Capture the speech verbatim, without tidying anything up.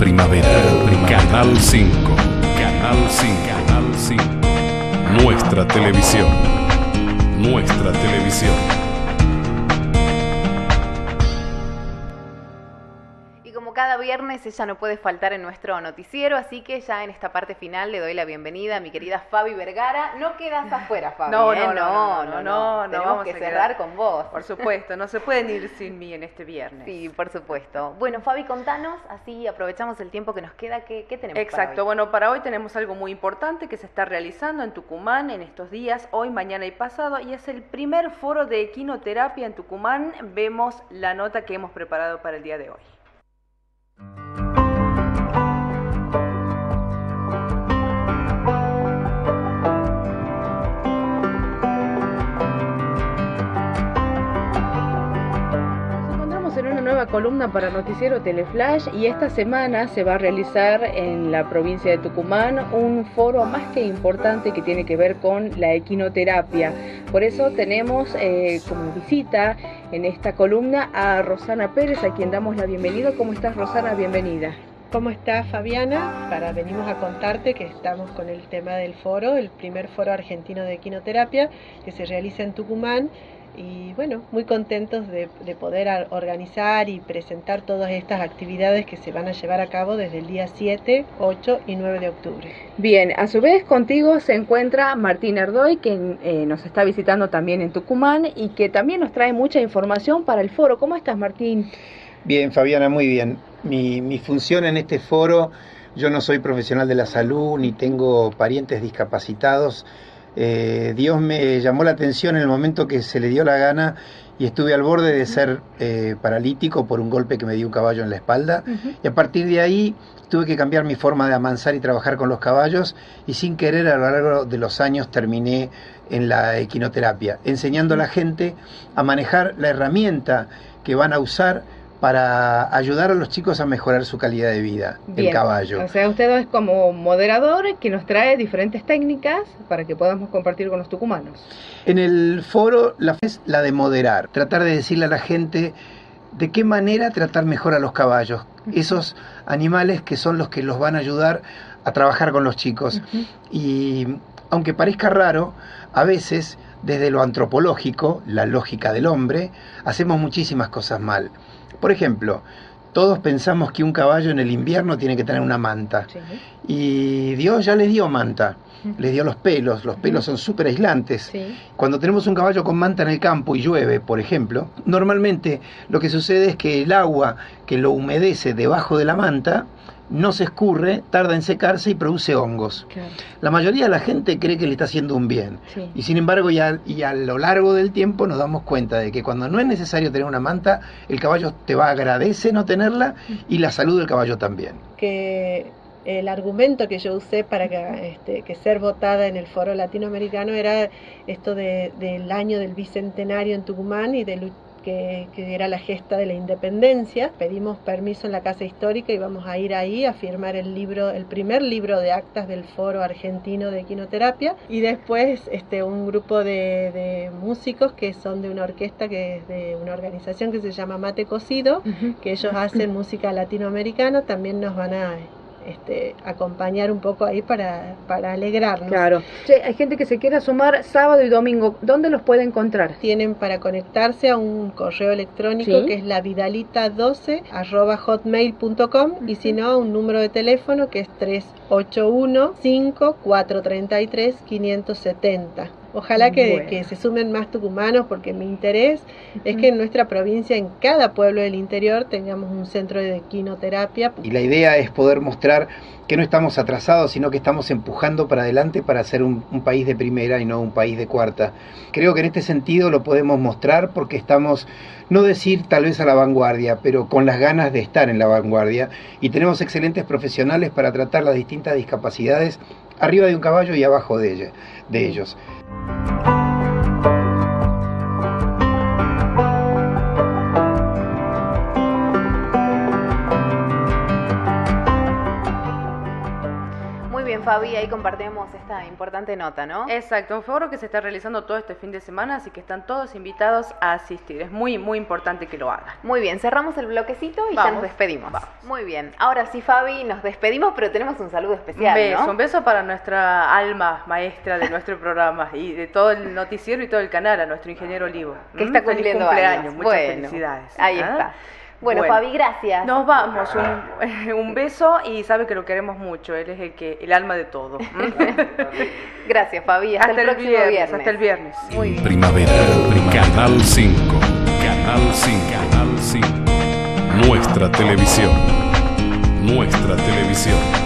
primavera. Canal cinco. Canal cinco. Canal cinco. Nuestra televisión. Nuestra televisión. Cada viernes ella no puede faltar en nuestro noticiero, así que ya en esta parte final le doy la bienvenida a mi querida Fabi Vergara. No quedas afuera, Fabi. No, ¿eh? no, no, no, no, no, no, Tenemos vamos que a cerrar quedar. con vos. Por supuesto, no se pueden ir sin mí en este viernes. Sí, por supuesto. Bueno, Fabi, contanos, así aprovechamos el tiempo que nos queda. ¿Qué, qué tenemos Exacto, para hoy? bueno, para hoy tenemos algo muy importante que se está realizando en Tucumán en estos días, hoy, mañana y pasado, y es el primer foro de equinoterapia en Tucumán. Vemos la nota que hemos preparado para el día de hoy. En una nueva columna para Noticiero Teleflash, y esta semana se va a realizar en la provincia de Tucumán un foro más que importante que tiene que ver con la equinoterapia. Por eso tenemos eh, como visita en esta columna a Rosana Pérez, a quien damos la bienvenida. ¿Cómo estás, Rosana? Bienvenida. ¿Cómo estás, Fabiana? Para venimos a contarte que estamos con el tema del foro, el primer foro argentino de equinoterapia que se realiza en Tucumán. Y bueno, muy contentos de, de poder organizar y presentar todas estas actividades que se van a llevar a cabo desde el día siete, ocho y nueve de octubre. Bien, a su vez contigo se encuentra Martín Erdoy, que eh, nos está visitando también en Tucumán y que también nos trae mucha información para el foro. ¿Cómo estás, Martín? Bien, Fabiana, muy bien. Mi, mi función en este foro, yo no soy profesional de la salud ni tengo parientes discapacitados. Eh, Dios me llamó la atención en el momento que se le dio la gana y estuve al borde de ser eh, paralítico por un golpe que me dio un caballo en la espalda. Uh-huh. Y a partir de ahí tuve que cambiar mi forma de amansar y trabajar con los caballos, y sin querer a lo largo de los años terminé en la equinoterapia, enseñando a la gente a manejar la herramienta que van a usar para ayudar a los chicos a mejorar su calidad de vida. Bien. El caballo. O sea, usted es como moderador que nos trae diferentes técnicas para que podamos compartir con los tucumanos. En el foro la es la de moderar, tratar de decirle a la gente de qué manera tratar mejor a los caballos, uh-huh. esos animales que son los que los van a ayudar a trabajar con los chicos. Uh-huh. Y aunque parezca raro, a veces desde lo antropológico, la lógica del hombre, hacemos muchísimas cosas mal. Por ejemplo, todos pensamos que un caballo en el invierno tiene que tener una manta. Sí. Y Dios ya les dio manta, uh-huh. les dio los pelos, los pelos uh-huh. son súper aislantes. Sí. Cuando tenemos un caballo con manta en el campo y llueve, por ejemplo, normalmente lo que sucede es que el agua que lo humedece debajo de la manta no se escurre, tarda en secarse y produce hongos. Claro. La mayoría de la gente cree que le está haciendo un bien. Sí. Y sin embargo, ya, y a lo largo del tiempo nos damos cuenta de que cuando no es necesario tener una manta, el caballo te va a agradecer no tenerla y la salud del caballo también. Que el argumento que yo usé para que, este, que ser votada en el foro latinoamericano era esto de, del año del bicentenario en Tucumán y de Que, que era la gesta de la independencia. Pedimos permiso en la Casa Histórica y vamos a ir ahí a firmar el libro, el primer libro de actas del Foro Argentino de Equinoterapia, y después este, un grupo de, de músicos que son de una orquesta, que es de una organización que se llama Mate Cocido, uh-huh. que ellos hacen música latinoamericana, también nos van a Este, acompañar un poco ahí para, para alegrarnos. Claro. Che, hay gente que se quiera sumar sábado y domingo. ¿Dónde los puede encontrar? Tienen para conectarse a un correo electrónico, ¿sí? que es la vidalita doce arroba hotmail punto com, uh-huh. y si no, a un número de teléfono que es tres ocho uno, cinco cuatro tres tres, cinco siete cero. Ojalá que, bueno. que se sumen más tucumanos, porque mi interés uh-huh. es que en nuestra provincia, en cada pueblo del interior, tengamos un centro de equinoterapia. Y la idea es poder mostrar que no estamos atrasados, sino que estamos empujando para adelante para ser un, un país de primera y no un país de cuarta. Creo que en este sentido lo podemos mostrar porque estamos, no decir tal vez a la vanguardia, pero con las ganas de estar en la vanguardia, y tenemos excelentes profesionales para tratar las distintas discapacidades arriba de un caballo y abajo de, ella, de ellos. bien, Fabi, ahí compartimos esta importante nota, ¿no? Exacto, un foro que se está realizando todo este fin de semana, así que están todos invitados a asistir. Es muy, muy importante que lo hagan. Muy bien, cerramos el bloquecito y Vamos, ya nos despedimos. vamos. Muy bien, ahora sí, Fabi, nos despedimos, pero tenemos un saludo especial, Un beso, ¿no? un beso para nuestra alma maestra de nuestro programa y de todo el noticiero y todo el canal, a nuestro ingeniero Olivo. Que Mm, está feliz cumpliendo cumpleaños, años. muchas Bueno, felicidades. ahí ¿Ah? está. Bueno, Bueno. Fabi, gracias. Nos vamos, un, un beso y sabe que lo queremos mucho, él es el que el alma de todo. Gracias, Fabi. Hasta, Hasta el el próximo viernes, viernes. hasta el viernes. Muy bien. Primavera, Canal cinco. Canal cinco. Canal cinco. Nuestra televisión. Nuestra televisión.